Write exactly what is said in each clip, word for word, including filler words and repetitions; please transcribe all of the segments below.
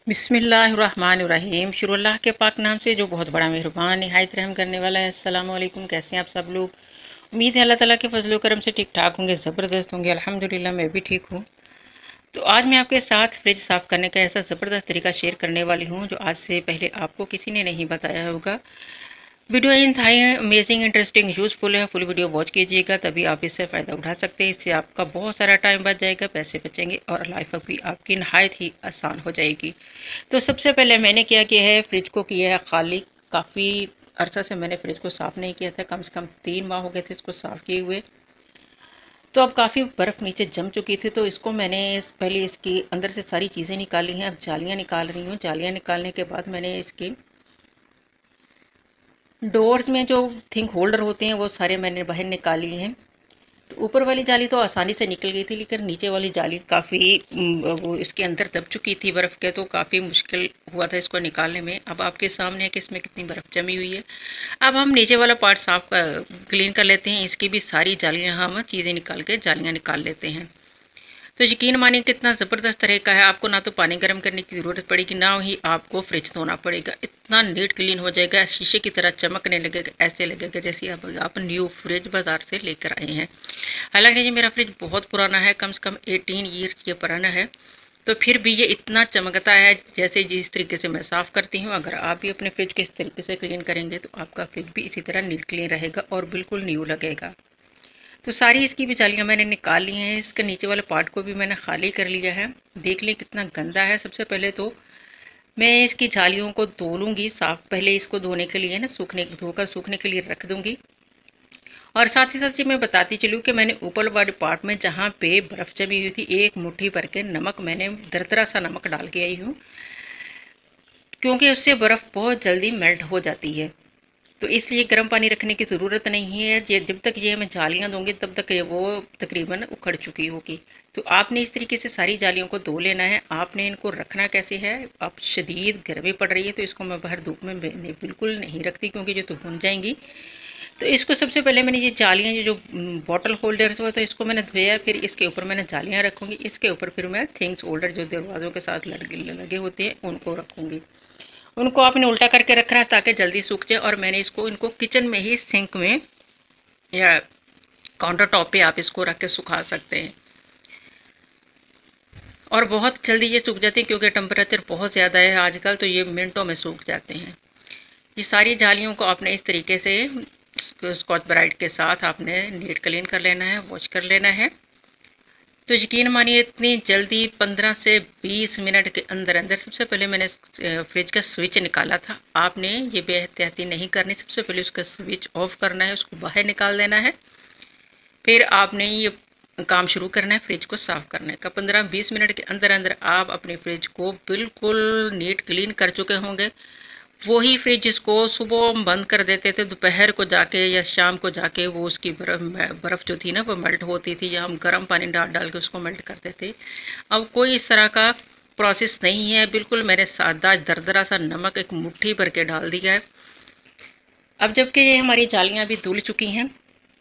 बिस्मिल्लाहिर्रहमानिर्रहीम। शुरू अल्लाह के पाक नाम से जो बहुत बड़ा मेहरबान निहायत रहम करने वाला है। अस्सलाम वालेकुम, कैसे हैं आप सब लोग। उम्मीद है अल्लाह ताला के फजल करम से ठीक ठाक होंगे, ज़बरदस्त होंगे। अल्हम्दुलिल्लाह मैं भी ठीक हूँ। तो आज मैं आपके साथ फ्रिज साफ़ करने का ऐसा ज़बरदस्त तरीका शेयर करने वाली हूँ जो आज से पहले आपको किसी ने नहीं बताया होगा। वीडियो इंतहाई अमेजिंग, इंटरेस्टिंग, यूज़फुल है। फुल वीडियो वॉच कीजिएगा, तभी आप इससे फ़ायदा उठा सकते हैं। इससे आपका बहुत सारा टाइम बच जाएगा, पैसे बचेंगे और लाइफ भी आपकी नहायत ही आसान हो जाएगी। तो सबसे पहले मैंने क्या किया है, फ्रिज को किया है खाली। काफ़ी अरसा से मैंने फ्रिज को साफ़ नहीं किया था, कम से कम तीन माह हो गए थे इसको साफ़ किए हुए। तो अब काफ़ी बर्फ़ नीचे जम चुकी थी, तो इसको मैंने पहले इसकी अंदर से सारी चीज़ें निकाली हैं। अब जालियाँ निकाल रही हूँ। जालियाँ निकालने के बाद मैंने इसकी डोर्स में जो थिंग होल्डर होते हैं वो सारे मैंने बाहर निकाली हैं। तो ऊपर वाली जाली तो आसानी से निकल गई थी, लेकिन नीचे वाली जाली काफ़ी वो इसके अंदर दब चुकी थी बर्फ़ के, तो काफ़ी मुश्किल हुआ था इसको निकालने में। अब आपके सामने है कि इसमें कितनी बर्फ़ जमी हुई है। अब हम नीचे वाला पार्ट साफ कर क्लीन कर लेते हैं। इसकी भी सारी जालियाँ हम चीज़ें निकाल के जालियाँ निकाल लेते हैं। तो यकीन मानिए कितना ज़बरदस्त तरीका है। आपको ना तो पानी गर्म करने की ज़रूरत पड़ेगी, ना ही आपको फ्रिज धोना पड़ेगा। इतना नीट क्लीन हो जाएगा, शीशे की तरह चमकने लगेगा। ऐसे लगेगा जैसे आप आप न्यू फ्रिज बाज़ार से लेकर आए हैं। हालांकि ये मेरा फ्रिज बहुत पुराना है, कम से कम एटीन ईयर्स ये पुराना है, तो फिर भी ये इतना चमकता है जैसे जिस तरीके से मैं साफ़ करती हूँ। अगर आप भी अपने फ्रिज को इस तरीके से क्लीन करेंगे तो आपका फ्रिज भी इसी तरह नीट क्लीन रहेगा और बिल्कुल न्यू लगेगा। तो सारी इसकी भी जालियाँ मैंने निकाल ली हैं। इसके नीचे वाले पार्ट को भी मैंने खाली कर लिया है। देख लें कितना गंदा है। सबसे पहले तो मैं इसकी जालियों को धो लूँगी साफ। पहले इसको धोने के लिए ना सूखने धोकर सूखने के लिए रख दूँगी। और साथ ही साथ ये मैं बताती चलूँ कि मैंने ऊपर वाले पार्ट में जहाँ पे बर्फ़ जमी हुई थी, एक मुट्ठी भर के नमक मैंने दरदरा सा नमक डाल के आई हूँ, क्योंकि उससे बर्फ़ बहुत जल्दी मेल्ट हो जाती है। तो इसलिए गर्म पानी रखने की ज़रूरत नहीं है। ये जब तक ये मैं जालियाँ दूँगी तब तक ये वो तकरीबन उखड़ चुकी होगी। तो आपने इस तरीके से सारी जालियों को धो लेना है। आपने इनको रखना कैसे है, अब शदीद गर्मी पड़ रही है तो इसको मैं बाहर धूप में बिल्कुल नहीं रखती, क्योंकि जो तो भुन जाएंगी। तो इसको सबसे पहले मैंने ये जालियाँ जो बॉटल होल्डर्स हुआ था इसको मैंने धोया, फिर इसके ऊपर मैंने जालियाँ रखूँगी। इसके ऊपर फिर मैं थिंग्स होल्डर जो दरवाज़ों के साथ लगे होते हैं उनको रखूँगी। उनको आपने उल्टा करके रखना है ताकि जल्दी सूख जाए। और मैंने इसको इनको किचन में ही सिंक में या काउंटर टॉप पे आप इसको रख के सुखा सकते हैं, और बहुत जल्दी ये सूख जाते हैं क्योंकि टेम्परेचर बहुत ज़्यादा है आजकल, तो ये मिनटों में सूख जाते हैं। ये सारी जालियों को आपने इस तरीके से स्कॉच ब्राइट के साथ आपने नीट क्लीन कर लेना है, वॉश कर लेना है। तो यकीन मानिए इतनी जल्दी पंद्रह से बीस मिनट के अंदर अंदर। सबसे पहले मैंने फ्रिज का स्विच निकाला था। आपने ये बेहतियाती नहीं करनी, सबसे पहले उसका स्विच ऑफ करना है, उसको बाहर निकाल देना है, फिर आपने ये काम शुरू करना है फ्रिज को साफ़ करने का। पंद्रह बीस मिनट के अंदर अंदर आप अपने फ्रिज को बिल्कुल नीट क्लीन कर चुके होंगे। वही फ्रिज जिसको सुबह बंद कर देते थे, दोपहर को जाके या शाम को जाके वो उसकी बर्फ़ बर्फ़ जो थी ना वो मेल्ट होती थी, या हम गर्म पानी डाल डाल के उसको मेल्ट करते थे। अब कोई इस तरह का प्रोसेस नहीं है। बिल्कुल मैंने सादा दरदरा सा नमक एक मुट्ठी भर के डाल दिया है। अब जबकि ये हमारी जालियाँ भी धुल चुकी हैं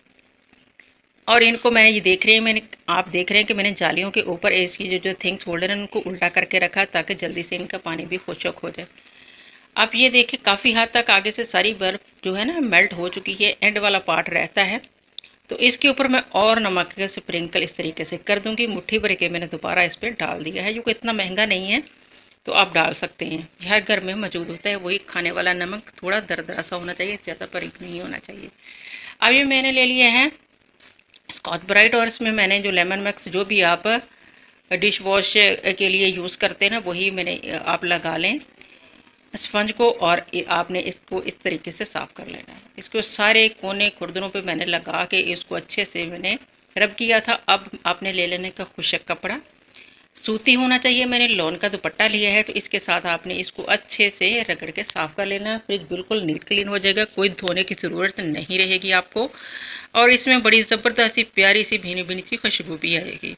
और इनको मैंने ये देख रहे हैं मैंने आप देख रहे हैं कि मैंने जालियों के ऊपर इसकी जो जो थिंग्स होल्डर है उनको उल्टा करके रखा ताकि जल्दी से इनका पानी भी खुशक हो जाए। आप ये देखें काफ़ी हद तक आगे से सारी बर्फ़ जो है ना मेल्ट हो चुकी है, एंड वाला पार्ट रहता है। तो इसके ऊपर मैं और नमक के स्प्रिंकल इस तरीके से कर दूंगी। मुट्ठी भर के मैंने दोबारा इस पर डाल दिया है, जो कि इतना महंगा नहीं है, तो आप डाल सकते हैं। हर घर में मौजूद होता है वही खाने वाला नमक, थोड़ा दरदरा सा होना चाहिए, ज़्यादा बारीक नहीं होना चाहिए। अब ये मैंने ले लिया है स्कॉच ब्राइट, और इसमें मैंने जो लेमन मैक्स जो भी आप डिश वॉश के लिए यूज़ करते हैं ना वही मैंने आप लगा लें स्पंज को, और आपने इसको इस तरीके से साफ़ कर लेना है। इसको सारे कोने खुर्दनों पे मैंने लगा के इसको अच्छे से मैंने रब किया था। अब आपने ले लेने का खुशक कपड़ा, सूती होना चाहिए। मैंने लॉन का दुपट्टा लिया है, तो इसके साथ आपने इसको अच्छे से रगड़ के साफ़ कर लेना है। फ्रिज बिल्कुल नीट क्लीन हो जाएगा, कोई धोने की ज़रूरत नहीं रहेगी आपको, और इसमें बड़ी ज़बरदस्त सी प्यारी सी भीनी भीनी सी खुशबू भी आएगी।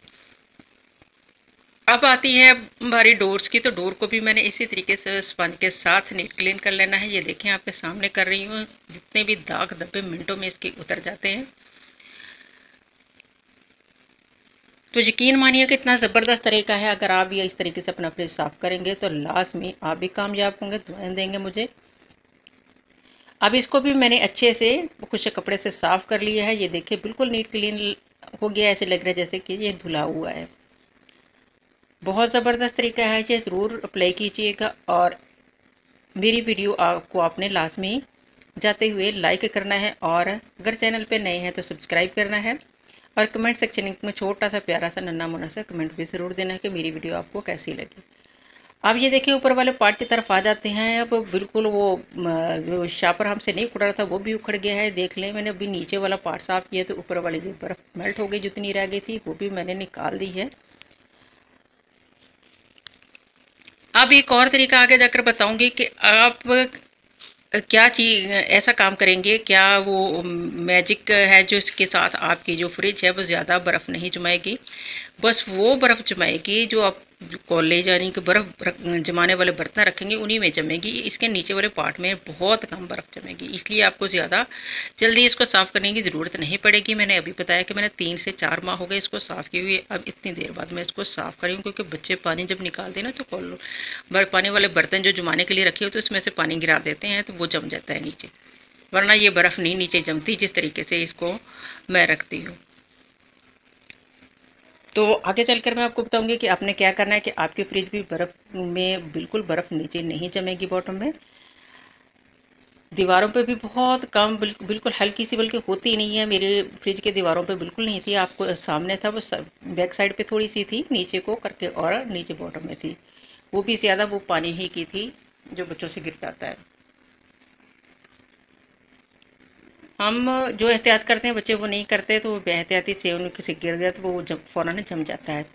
अब आती है हमारी डोर्स की, तो डोर को भी मैंने इसी तरीके से स्पंज के साथ नीट क्लीन कर लेना है। ये देखें आपके सामने कर रही हूँ, जितने भी दाग धब्बे मिनटों में इसके उतर जाते हैं। तो यकीन मानिए कि इतना ज़बरदस्त तरीका है। अगर आप ये इस तरीके से अपना फ्रिज साफ़ करेंगे तो लास्ट में आप भी कामयाब होंगे, दुआएं देंगे मुझे। अब इसको भी मैंने अच्छे से खुशक कपड़े से साफ़ कर लिया है। ये देखिए बिल्कुल नीट क्लीन हो गया, ऐसे लग रहा है जैसे कि ये धुला हुआ है। बहुत ज़बरदस्त तरीका है, ये ज़रूर अप्लाई कीजिएगा। और मेरी वीडियो आपको आपने लाजमी जाते हुए लाइक करना है, और अगर चैनल पे नए हैं तो सब्सक्राइब करना है, और कमेंट सेक्शन में छोटा सा प्यारा सा नन्ना मुन्ना सा कमेंट भी ज़रूर देना है कि मेरी वीडियो आपको कैसी लगी। अब ये देखिए ऊपर वाले पार्ट की तरफ आ जाते हैं। अब बिल्कुल वो जो शापर हमसे नहीं उखड़ रहा था वो भी उखड़ गया है। देख लें, मैंने अभी नीचे वाला पार्ट साफ किया तो ऊपर वाली जो बर्फ़ मेल्ट हो गई, जितनी रह गई थी वो भी मैंने निकाल दी है। अब एक और तरीका आगे जाकर बताऊंगी कि आप क्या चीज़ ऐसा काम करेंगे, क्या वो मैजिक है जो इसके साथ आपकी जो फ्रिज है वो ज़्यादा बर्फ़ नहीं जमाएगी। बस वो बर्फ़ जमाएगी जो आप कॉलेज यानी कि बर्फ़ जमाने वाले बर्तन रखेंगे उन्हीं में जमेगी। इसके नीचे वाले पार्ट में बहुत कम बर्फ़ जमेगी, इसलिए आपको ज़्यादा जल्दी इसको साफ़ करने की ज़रूरत नहीं पड़ेगी। मैंने अभी बताया कि मैंने तीन से चार माह हो गए इसको साफ़ किए हुए। अब इतनी देर बाद मैं इसको साफ़ करी हूँ, क्योंकि बच्चे पानी जब निकालते हैं ना तो कॉल बर्फ पानी वाले बर्तन जो जमाने के लिए रखे हो तो इसमें से पानी गिरा देते हैं तो वो जम जाता है नीचे, वरना ये बर्फ़ नहीं नीचे जमती जिस तरीके से इसको मैं रखती हूँ। तो आगे चलकर मैं आपको बताऊंगी कि आपने क्या करना है कि आपकी फ्रिज भी बर्फ़ में बिल्कुल बर्फ़ नीचे नहीं जमेगी। बॉटम में दीवारों पे भी बहुत कम, बिल्कुल हल्की सी, बल्कि होती नहीं है। मेरे फ्रिज के दीवारों पे बिल्कुल नहीं थी, आपको सामने था वो, बैक साइड पे थोड़ी सी थी नीचे को करके, और नीचे बॉटम में थी, वो भी ज़्यादा वो पानी ही की थी जो बच्चों से गिर जाता है। हम जो एहतियात करते हैं बच्चे वो नहीं करते, तो वो बेहतियाती से उनके से गिर गया तो वो जम फ़ौरन जम जाता है।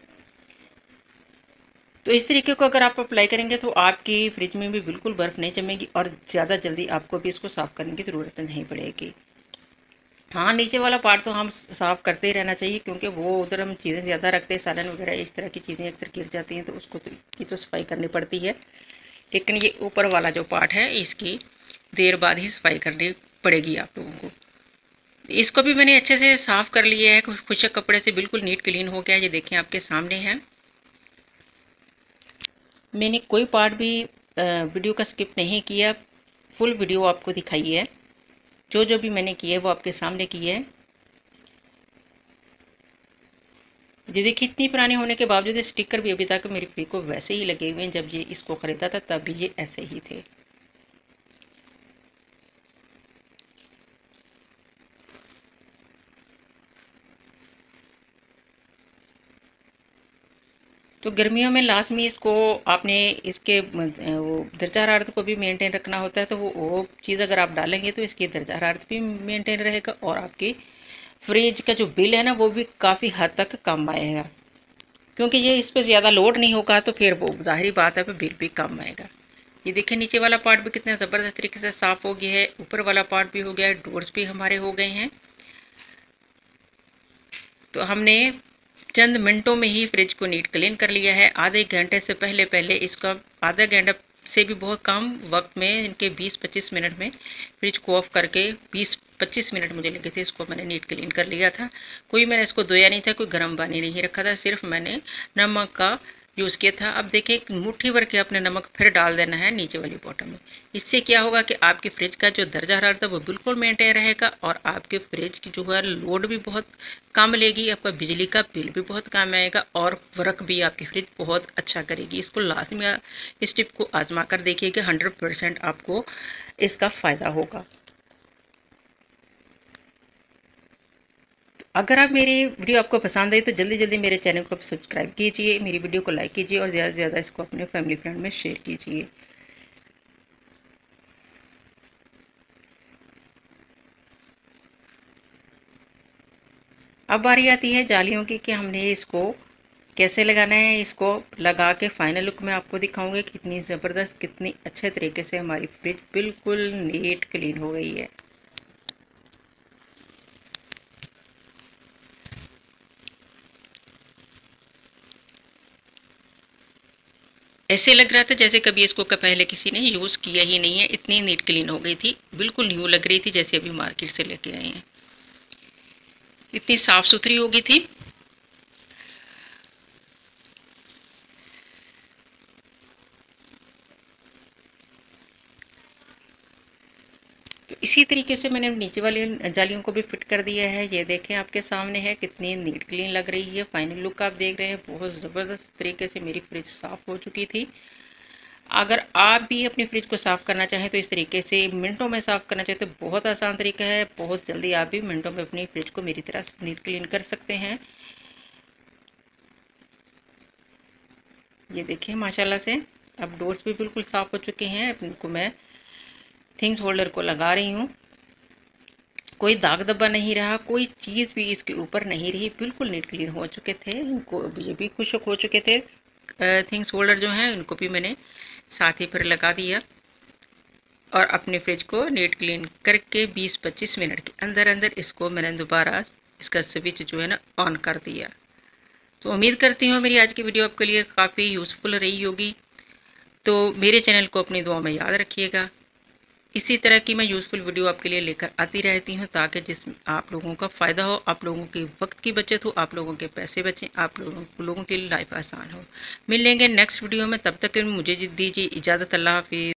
तो इस तरीके को अगर आप अप्लाई करेंगे तो आपकी फ्रिज में भी बिल्कुल बर्फ़ नहीं जमेगी, और ज़्यादा जल्दी आपको भी इसको साफ़ करने की ज़रूरत नहीं पड़ेगी। हाँ, नीचे वाला पार्ट तो हम साफ़ करते ही रहना चाहिए, क्योंकि वो उधर हम चीज़ें ज़्यादा रखते हैं, सालन वगैरह इस तरह की चीज़ें अक्सर गिर जाती हैं तो उसको तो की तो सफाई करनी पड़ती है। लेकिन ये ऊपर वाला जो पार्ट है इसकी देर बाद ही सफाई करनी पड़ेगी आप लोगों को। इसको भी मैंने अच्छे से साफ़ कर लिया है, खुशक कपड़े से बिल्कुल नीट क्लीन हो गया है। ये देखें आपके सामने है। मैंने कोई पार्ट भी वीडियो का स्किप नहीं किया, फुल वीडियो आपको दिखाई है। जो जो भी मैंने किया है वो आपके सामने किया है। ये देखिए इतनी पुरानी होने के बावजूद स्टिकर भी अभी तक मेरी फ्रिज को वैसे ही लगे हुए हैं। जब ये इसको ख़रीदा था तब भी ये ऐसे ही थे। तो गर्मियों में लाजमी इसको आपने इसके वो दर्जा हरारत को भी मेंटेन रखना होता है। तो वो वो चीज़ अगर आप डालेंगे तो इसकी दर्जा हरारत भी मेंटेन रहेगा, और आपकी फ्रिज का जो बिल है ना वो भी काफ़ी हद तक कम आएगा, क्योंकि ये इस पर ज़्यादा लोड नहीं होगा तो फिर वो ज़ाहिरी बात है बिल भी कम आएगा। ये देखिए नीचे वाला पार्ट भी कितने ज़बरदस्त तरीके से साफ़ हो गया है, ऊपर वाला पार्ट भी हो गया है, डोर्स भी हमारे हो गए हैं। तो हमने चंद मिनटों में ही फ्रिज को नीट क्लीन कर लिया है। आधे घंटे से पहले पहले इसका आधा घंटा से भी बहुत कम वक्त में, इनके बीस पच्चीस मिनट में फ्रिज को ऑफ करके बीस पच्चीस मिनट मुझे लगे थे, इसको मैंने नीट क्लीन कर लिया था। कोई मैंने इसको धोया नहीं था, कोई गर्म पानी नहीं रखा था, सिर्फ मैंने नमक का यूज़ किया था। अब देखिए एक मुट्ठी भर के अपने नमक फिर डाल देना है नीचे वाली बॉटल में। इससे क्या होगा कि आपकी फ्रिज का जो दर्जा हरारत है वो बिल्कुल मेंटेन रहेगा, और आपके फ्रिज की जो है लोड भी बहुत कम लेगी, आपका बिजली का बिल भी बहुत कम आएगा, और वर्क भी आपकी फ्रिज बहुत अच्छा करेगी। इसको लाजमी इस टिप को आजमा कर देखिएगा, हंड्रेड परसेंट आपको इसका फ़ायदा होगा। अगर आप मेरी वीडियो आपको पसंद आई तो जल्दी जल्दी मेरे चैनल को सब्सक्राइब कीजिए, मेरी वीडियो को लाइक कीजिए, और ज़्यादा से ज़्यादा इसको अपने फैमिली फ्रेंड में शेयर कीजिए। अब बारी आती है जालियों की कि हमने इसको कैसे लगाना है। इसको लगा के फाइनल लुक मैं आपको दिखाऊंगी कितनी ज़बरदस्त, कितनी अच्छे तरीके से हमारी फ्रिज बिल्कुल नीट क्लीन हो गई है। ऐसे लग रहा था जैसे कभी इसको पहले किसी ने यूज़ किया ही नहीं है, इतनी नीट क्लीन हो गई थी, बिल्कुल न्यू लग रही थी, जैसे अभी मार्केट से लेके आए हैं। इतनी साफ़ सुथरी हो गई थी। इसी तरीके से मैंने नीचे वाली जालियों को भी फिट कर दिया है। ये देखें आपके सामने है, कितनी नीट क्लीन लग रही है। फाइनल लुक आप देख रहे हैं, बहुत ज़बरदस्त तरीके से मेरी फ्रिज साफ़ हो चुकी थी। अगर आप भी अपनी फ्रिज को साफ़ करना चाहें तो इस तरीके से मिनटों में साफ़ करना चाहें तो बहुत आसान तरीका है। बहुत जल्दी आप भी मिनटों में अपनी फ्रिज को मेरी तरह नीट क्लीन कर सकते हैं। ये देखिए माशाल्लाह से अब डोर्स भी बिल्कुल साफ़ हो चुके हैं। इनको मैं थिंग्स होल्डर को लगा रही हूँ। कोई दाग धब्बा नहीं रहा, कोई चीज़ भी इसके ऊपर नहीं रही, बिल्कुल नीट क्लीन हो चुके थे। इनको ये भी खुशक हो चुके थे। थिंग्स होल्डर जो हैं इनको भी मैंने साथ ही फिर लगा दिया और अपने फ्रिज को नीट क्लीन करके बीस पच्चीस मिनट के अंदर अंदर इसको मैंने दोबारा इसका स्विच जो है ना ऑन कर दिया। तो उम्मीद करती हूँ मेरी आज की वीडियो आपके लिए काफ़ी यूज़फुल रही होगी। तो मेरे चैनल को अपनी दुआ में याद रखिएगा। इसी तरह की मैं यूज़फुल वीडियो आपके लिए लेकर आती रहती हूँ ताकि जिस आप लोगों का फ़ायदा हो, आप लोगों के वक्त की बचत हो, आप लोगों के पैसे बचें, आप लोगों लोगों की लाइफ आसान हो। मिलेंगे नेक्स्ट वीडियो में, तब तक मुझे दीजिए इजाज़त। अल्लाह हाफिज़।